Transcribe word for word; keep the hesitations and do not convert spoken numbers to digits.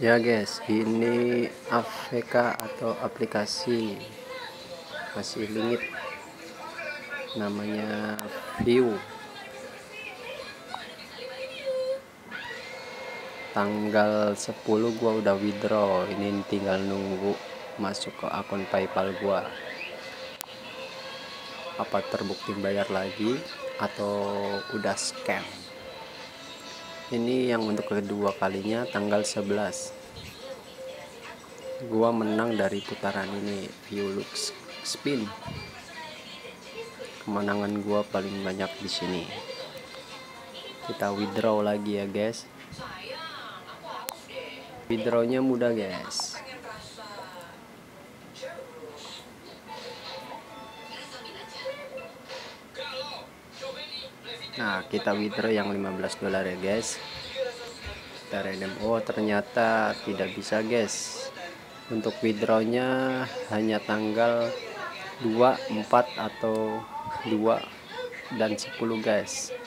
Ya guys, ini A P K atau aplikasi masih lingit, namanya View. Tanggal sepuluh gua udah withdraw, ini tinggal nunggu masuk ke akun PayPal gua. Apa terbukti bayar lagi atau udah scam? Ini yang untuk kedua kalinya tanggal sebelas. Gua menang dari putaran ini, View Lux Spin. Kemenangan gua paling banyak di sini. Kita withdraw lagi ya guys. Withdrawnya mudah guys. Nah, kita withdraw yang lima belas dolar ya guys. Kita redeem. Oh, ternyata tidak bisa guys. Untuk withdrawnya hanya tanggal dua, empat atau dua dan sepuluh guys.